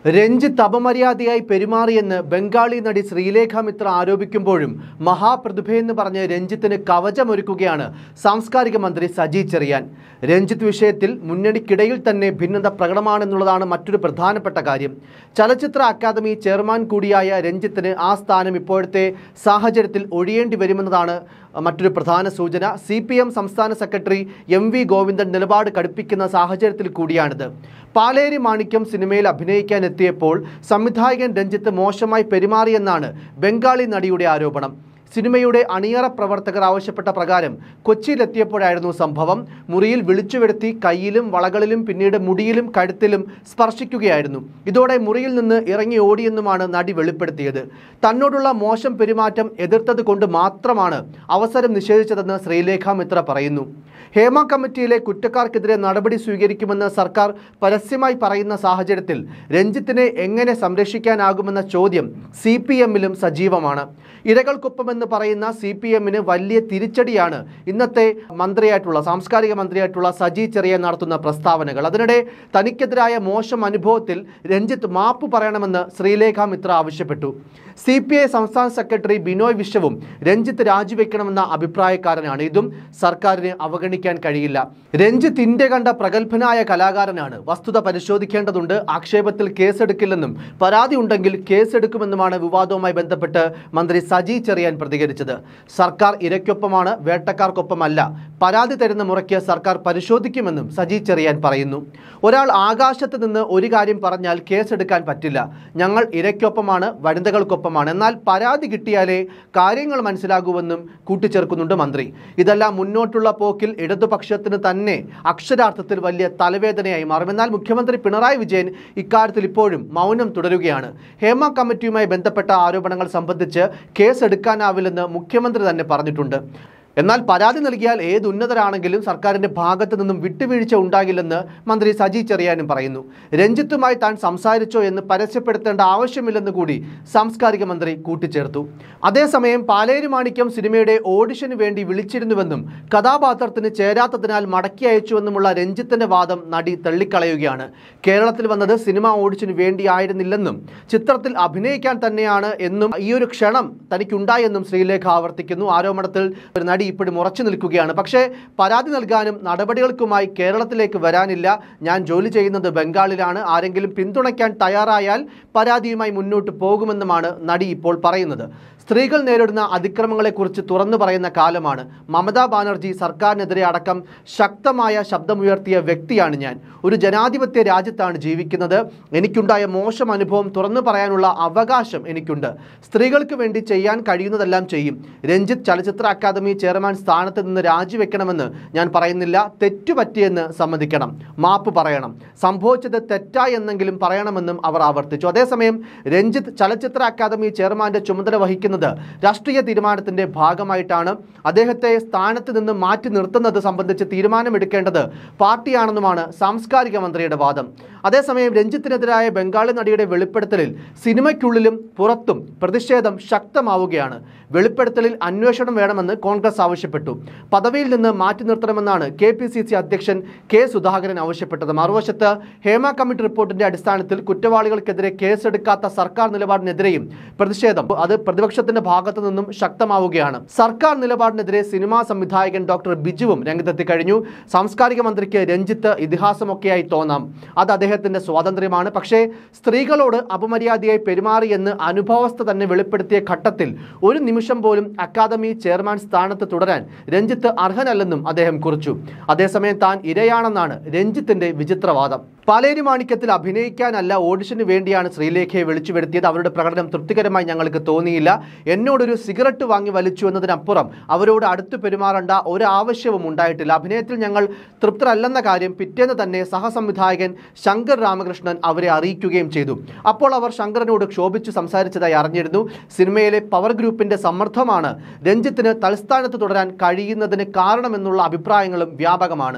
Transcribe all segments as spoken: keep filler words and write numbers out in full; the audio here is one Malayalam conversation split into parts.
രഞ്ജിത്ത് അപമര്യാദയായി പെരുമാറിയെന്ന് ബംഗാളി നടി ശ്രീലേഖ മിത്ര ആരോപിക്കുമ്പോഴും മഹാപ്രതിഭയെന്ന് പറഞ്ഞ് രഞ്ജിത്തിന് കവചമൊരുക്കുകയാണ് സാംസ്കാരിക മന്ത്രി സജി ചെറിയാൻ. രഞ്ജിത്ത് വിഷയത്തിൽ മുന്നണിക്കിടയിൽ തന്നെ ഭിന്നത പ്രകടമാണെന്നുള്ളതാണ് മറ്റൊരു പ്രധാനപ്പെട്ട കാര്യം. ചലച്ചിത്ര അക്കാദമി ചെയർമാൻ കൂടിയായ രഞ്ജിത്തിന് ആ സ്ഥാനം ഇപ്പോഴത്തെ സാഹചര്യത്തിൽ ഒഴിയേണ്ടി വരുമെന്നതാണ് മറ്റൊരു പ്രധാന സൂചന. സി പി എം സംസ്ഥാന സെക്രട്ടറി എം വി ഗോവിന്ദൻ നിലപാട് കടുപ്പിക്കുന്ന സാഹചര്യത്തിൽ കൂടിയാണിത്. പാലേരി മാണിക്യം സിനിമയിൽ അഭിനയിക്കാൻ എത്തിയപ്പോൾ സംവിധായകൻ രഞ്ജിത്ത് മോശമായി പെരുമാറിയെന്നാണ് ബംഗാളി നടിയുടെ ആരോപണം. സിനിമയുടെ അണിയറ പ്രവർത്തകർ ആവശ്യപ്പെട്ട പ്രകാരം കൊച്ചിയിലെത്തിയപ്പോഴായിരുന്നു സംഭവം. മുറിയിൽ വിളിച്ചു വരുത്തി കയ്യിലും വളകളിലും പിന്നീട് മുടിയിലും കഴുത്തിലും സ്പർശിക്കുകയായിരുന്നു. ഇതോടെ മുറിയിൽ നിന്ന് ഇറങ്ങി ഓടിയെന്നുമാണ് നടി വെളിപ്പെടുത്തിയത്. തന്നോടുള്ള മോശം പെരുമാറ്റം എതിർത്തത് കൊണ്ട് മാത്രമാണ് അവസരം നിഷേധിച്ചതെന്ന് ശ്രീലേഖ മിത്ര പറയുന്നു. ഹേമ കമ്മിറ്റിയിലെ കുറ്റക്കാർക്കെതിരെ നടപടി സ്വീകരിക്കുമെന്ന് സർക്കാർ പരസ്യമായി പറയുന്ന സാഹചര്യത്തിൽ രഞ്ജിത്തിനെ എങ്ങനെ സംരക്ഷിക്കാനാകുമെന്ന ചോദ്യം സി പി എമ്മിലും സജീവമാണ്. ഇരകൾക്കൊപ്പമെന്ന് പറയുന്ന സി പി എമ്മിന് വലിയ തിരിച്ചടിയാണ് ഇന്നത്തെ മന്ത്രിയായിട്ടുള്ള സാംസ്കാരിക മന്ത്രിയായിട്ടുള്ള സജി ചെറിയാൻ നടത്തുന്ന പ്രസ്താവനകൾ. അതിനിടെ തനിക്കെതിരായ മോശം അനുഭവത്തിൽ രഞ്ജിത്ത് മാപ്പ് പറയണമെന്ന് ശ്രീലേഖ മിത്ര ആവശ്യപ്പെട്ടു. സി പി ഐ സംസ്ഥാന സെക്രട്ടറി ബിനോയ് വിശ്വവും രഞ്ജിത്ത് രാജിവെക്കണമെന്ന അഭിപ്രായക്കാരനാണ്. ഇതും സർക്കാരിന് അവഗണിക്കാൻ കഴിയില്ല. രഞ്ജിത്ത് ഇന്ത്യ കണ്ട പ്രഗത്ഭനായ കലാകാരനാണ്. വസ്തുത പരിശോധിക്കേണ്ടതുണ്ട്. ആക്ഷേപത്തിൽ കേസെടുക്കില്ലെന്നും പരാതി ഉണ്ടെങ്കിൽ കേസെടുക്കുമെന്നുമാണ് വിവാദവുമായി ബന്ധപ്പെട്ട് മന്ത്രി സജി ചെറിയാൻ പ്രതികരിച്ചത്. സർക്കാർ ഇരയ്ക്കൊപ്പമാണ്, വേട്ടക്കാർക്കൊപ്പമല്ല. പരാതി തരുന്ന മുറയ്ക്ക് സർക്കാർ പരിശോധിക്കുമെന്നും സജി ചെറിയാൻ പറയുന്നു. ഒരാൾ ആകാശത്ത് നിന്ന് ഒരു കാര്യം പറഞ്ഞാൽ കേസെടുക്കാൻ പറ്റില്ല. ഞങ്ങൾ ഇരയ്ക്കൊപ്പമാണ്, വനിതകൾക്കൊപ്പമാണ്. എന്നാൽ പരാതി കിട്ടിയാലേ കാര്യങ്ങൾ മനസ്സിലാകൂവെന്നും കൂട്ടിച്ചേർക്കുന്നുണ്ട് മന്ത്രി. ഇതെല്ലാം മുന്നോട്ടുള്ള പോക്കിൽ ഇടതുപക്ഷത്തിന് തന്നെ അക്ഷരാർത്ഥത്തിൽ വലിയ തലവേദനയായി മാറും. എന്നാൽ മുഖ്യമന്ത്രി പിണറായി വിജയൻ ഇക്കാര്യത്തിൽ ഇപ്പോഴും മൗനം തുടരുകയാണ്. ഹേമ കമ്മിറ്റിയുമായി ബന്ധപ്പെട്ട ആരോപണങ്ങൾ സംബന്ധിച്ച് കേസെടുക്കാനാവില്ലെന്ന് മുഖ്യമന്ത്രി തന്നെ പറഞ്ഞിട്ടുണ്ട്. എന്നാൽ പരാതി നൽകിയാൽ ഏത് ഉന്നതരാണെങ്കിലും സർക്കാരിൻ്റെ ഭാഗത്തു നിന്നും വിട്ടുവീഴ്ച ഉണ്ടാകില്ലെന്ന് മന്ത്രി സജി ചെറിയാനും പറയുന്നു. രഞ്ജിത്തുമായി താൻ സംസാരിച്ചോ എന്ന് പരസ്യപ്പെടുത്തേണ്ട ആവശ്യമില്ലെന്ന് കൂടി സാംസ്കാരിക മന്ത്രി കൂട്ടിച്ചേർത്തു. അതേസമയം പാലേരി മാണിക്യം സിനിമയുടെ ഓഡിഷന് വേണ്ടി വിളിച്ചിരുന്നുവെന്നും കഥാപാത്രത്തിന് ചേരാത്തതിനാൽ മടക്കി അയച്ചുവെന്നുമുള്ള രഞ്ജിത്തിൻ്റെ വാദം നടി തള്ളിക്കളയുകയാണ്. കേരളത്തിൽ വന്നത് സിനിമ ഓഡിഷന് വേണ്ടിയായിരുന്നില്ലെന്നും ചിത്രത്തിൽ അഭിനയിക്കാൻ തന്നെയാണ് എന്നും ഈയൊരു ക്ഷണം തനിക്കുണ്ടായെന്നും ശ്രീലേഖ ആവർത്തിക്കുന്നു. ആരോപണത്തിൽ ഒരു നടി ഇപ്പോഴും ഉറച്ചു നിൽക്കുകയാണ്. പക്ഷേ പരാതി നൽകാനും നടപടികൾക്കുമായി കേരളത്തിലേക്ക് വരാനില്ല. ഞാൻ ജോലി ചെയ്യുന്നത് ബംഗാളിലാണ്. ആരെങ്കിലും പിന്തുണയ്ക്കാൻ തയ്യാറായാൽ പരാതിയുമായി മുന്നോട്ട് പോകുമെന്നുമാണ് നടി ഇപ്പോൾ പറയുന്നത്. സ്ത്രീകൾ നേരിടുന്ന അതിക്രമങ്ങളെക്കുറിച്ച് തുറന്നു പറയുന്ന കാലമാണ്. മമതാ ബാനർജി സർക്കാരിനെതിരെ അടക്കം ശക്തമായ ശബ്ദമുയർത്തിയ വ്യക്തിയാണ് ഞാൻ. ഒരു ജനാധിപത്യ രാജ്യത്താണ് ജീവിക്കുന്നത്. എനിക്കുണ്ടായ മോശം അനുഭവം തുറന്നു പറയാനുള്ള അവകാശം എനിക്കുണ്ട്. സ്ത്രീകൾക്ക് വേണ്ടി ചെയ്യാൻ കഴിയുന്നതെല്ലാം ചെയ്യും. രഞ്ജിത്ത് ചലച്ചിത്ര അക്കാദമി ചെയർമാൻ സ്ഥാനത്ത് നിന്ന് രാജിവെക്കണമെന്ന് ഞാൻ പറയുന്നില്ല. തെറ്റുപറ്റിയെന്ന് സമ്മതിക്കണം, മാപ്പ് പറയണം, സംഭവിച്ചത് തെറ്റായി എന്നെങ്കിലും പറയണമെന്നും അവർ ആവർത്തിച്ചു. അതേസമയം രഞ്ജിത്ത് ചലച്ചിത്ര അക്കാദമി ചെയർമാന്റെ ചുമതല വഹിക്കുന്നത് രാഷ്ട്രീയ തീരുമാനത്തിന്റെ ഭാഗമായിട്ടാണ്. അദ്ദേഹത്തെ സ്ഥാനത്ത് നിന്ന് മാറ്റി നിർത്തുന്നത് സംബന്ധിച്ച് തീരുമാനമെടുക്കേണ്ടത് പാർട്ടിയാണെന്നുമാണ് സാംസ്കാരിക മന്ത്രിയുടെ വാദം. അതേസമയം രഞ്ജിത്തിനെതിരായ ബംഗാളി നടിയുടെ വെളിപ്പെടുത്തലിൽ സിനിമയ്ക്കുള്ളിലും പുറത്തും പ്രതിഷേധം ശക്തമാവുകയാണ്. വെളിപ്പെടുത്തലിൽ അന്വേഷണം വേണമെന്ന് കോൺഗ്രസ് ആവശ്യപ്പെട്ടു. പദവിയിൽ നിന്ന് മാറ്റി നിർത്തണമെന്നാണ് കെ പി സി സി അധ്യക്ഷൻ കെ സുധാകരൻ ആവശ്യപ്പെട്ടത്. മറുവശത്ത് ഹേമ കമ്മിറ്റി റിപ്പോർട്ടിന്റെ അടിസ്ഥാനത്തിൽ കുറ്റവാളികൾക്കെതിരെ കേസെടുക്കാത്ത സർക്കാർ നിലപാടിനെതിരെയും പ്രതിഷേധം അത് പ്രതിപക്ഷത്തിന്റെ ഭാഗത്തു നിന്നും ശക്തമാവുകയാണ്. സർക്കാർ നിലപാടിനെതിരെ സിനിമാ സംവിധായകൻ ഡോക്ടർ ബിജുവും രംഗത്തെത്തി കഴിഞ്ഞു. സാംസ്കാരിക മന്ത്രിക്ക് രഞ്ജിത്ത് ഇതിഹാസമൊക്കെയായി തോന്നാം, അത് അദ്ദേഹത്തിന്റെ സ്വാതന്ത്ര്യമാണ്. പക്ഷേ സ്ത്രീകളോട് അപമര്യാദയായി പെരുമാറിയെന്ന് അനുഭവസ്ഥ തന്നെ വെളിപ്പെടുത്തിയ ഘട്ടത്തിൽ ഒരു നിമിഷം പോലും അക്കാദമി ചെയർമാൻ സ്ഥാനത്ത് തുടരാൻ രഞ്ജിത്ത് അർഹനല്ലെന്നും അദ്ദേഹം കുറിച്ചു. അതേസമയം താൻ ഇരയാണെന്നാണ് രഞ്ജിത്തിന്റെ വിചിത്രവാദം. പാലേരി മാണിക്യത്തിൽ അഭിനയിക്കാനല്ല, ഓഡിഷന് വേണ്ടിയാണ് ശ്രീലേഖയെ വിളിച്ചു വരുത്തിയത്. അവരുടെ പ്രകടനം തൃപ്തികരമായി ഞങ്ങൾക്ക് തോന്നിയില്ല. എന്നോടൊരു സിഗരറ്റ് വാങ്ങി വലിച്ചു എന്നതിനപ്പുറം അവരോട് അടുത്ത് പെരുമാറേണ്ട ഒരാവശ്യവും ഉണ്ടായിട്ടില്ല. അഭിനയത്തിൽ ഞങ്ങൾ തൃപ്തരല്ലെന്ന കാര്യം പിറ്റേന്ന് തന്നെ സഹസംവിധായകൻ ശങ്കർ രാമകൃഷ്ണൻ അവരെ അറിയിക്കുകയും ചെയ്തു. അപ്പോൾ അവർ ശങ്കറിനോട് ക്ഷോഭിച്ചു സംസാരിച്ചതായി അറിഞ്ഞിരുന്നു. സിനിമയിലെ പവർ ഗ്രൂപ്പിന്റെ സമ്മർദ്ദമാണ് രഞ്ജിത്തിന് തൽസ്ഥാനത്ത് തുടരാൻ കഴിയുന്നതിന് കാരണമെന്നുള്ള അഭിപ്രായങ്ങളും വ്യാപകമാണ്.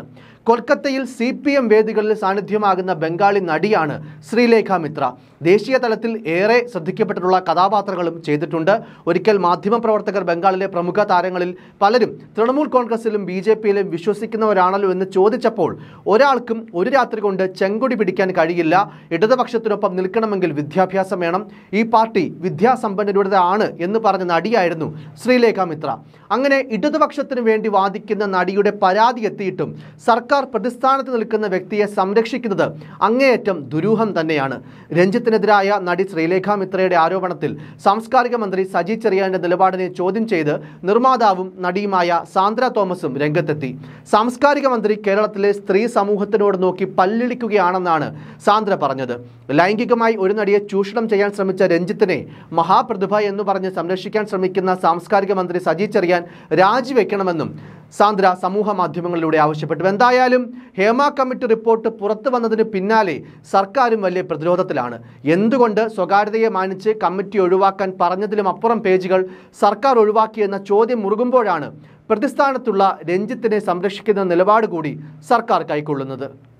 കൊൽക്കത്തയിൽ സി പി എം വേദികളിൽ സാന്നിധ്യമാകുന്ന ബംഗാളി നടിയാണ് ശ്രീലേഖ മിത്ര. ദേശീയ തലത്തിൽ ഏറെ ശ്രദ്ധിക്കപ്പെട്ടിട്ടുള്ള കഥാപാത്രങ്ങളും ചെയ്തിട്ടുണ്ട്. ഒരിക്കൽ മാധ്യമപ്രവർത്തകർ ബംഗാളിലെ പ്രമുഖ താരങ്ങളിൽ പലരും തൃണമൂൽ കോൺഗ്രസിലും ബി ജെ പിയിലും വിശ്വസിക്കുന്നവരാണല്ലോ എന്ന് ചോദിച്ചപ്പോൾ ഒരാൾക്കും ഒരു രാത്രി കൊണ്ട് ചെങ്കൊടി പിടിക്കാൻ കഴിയില്ല, ഇടതുപക്ഷത്തിനൊപ്പം നിൽക്കണമെങ്കിൽ വിദ്യാഭ്യാസം വേണം, ഈ പാർട്ടി വിദ്യാസമ്പന്നരുടേതാണ് എന്ന് പറഞ്ഞ നടിയായിരുന്നു ശ്രീലേഖ മിത്ര. അങ്ങനെ ഇടതുപക്ഷത്തിന് വേണ്ടി വാദിക്കുന്ന നടിയുടെ പരാതി എത്തിയിട്ടും സർക്കാർ പ്രതിസ്ഥാനത്ത് നിൽക്കുന്ന വ്യക്തിയെ സംരക്ഷിക്കുന്നത് അങ്ങേയറ്റം ദുരൂഹം തന്നെയാണ്. രഞ്ജിത്തിനെതിരായ നടി ശ്രീലേഖ മിത്രയുടെ ആരോപണത്തിൽ സാംസ്കാരിക മന്ത്രി സജി ചെറിയാന്റെ നിലപാടിനെ ചോദ്യം ചെയ്ത് നിർമ്മാതാവും നടിയുമായ സാന്ദ്ര തോമസും രംഗത്തെത്തി. സാംസ്കാരിക മന്ത്രി കേരളത്തിലെ സ്ത്രീ സമൂഹത്തിനോട് നോക്കി പല്ലിളിക്കുകയാണെന്നാണ് സാന്ദ്ര പറഞ്ഞത്. ലൈംഗികമായി ഒരു നടിയെ ചൂഷണം ചെയ്യാൻ ശ്രമിച്ച രഞ്ജിത്തിനെ മഹാപ്രതിഭ എന്ന് പറഞ്ഞ് സംരക്ഷിക്കാൻ ശ്രമിക്കുന്ന സാംസ്കാരിക മന്ത്രി സജി ചെറിയാൻ രാജിവെക്കണമെന്നും സാന്ദ്ര സമൂഹ മാധ്യമങ്ങളിലൂടെ ആവശ്യപ്പെട്ടു. എന്തായാലും ഹേമ കമ്മിറ്റി റിപ്പോർട്ട് പുറത്തു വന്നതിന് പിന്നാലെ സർക്കാരും വലിയ പ്രതിരോധത്തിലാണ്. എന്തുകൊണ്ട് സ്വകാര്യതയെ മാനിച്ച് കമ്മിറ്റി ഒഴിവാക്കാൻ പറഞ്ഞതിലും അപ്പുറം പേജുകൾ സർക്കാർ ഒഴിവാക്കിയെന്ന ചോദ്യം മുറുകുമ്പോഴാണ് പ്രതിസ്ഥാനത്തുള്ള രഞ്ജിത്തിനെ സംരക്ഷിക്കുന്ന നിലപാട് കൂടി സർക്കാർ കൈക്കൊള്ളുന്നത്.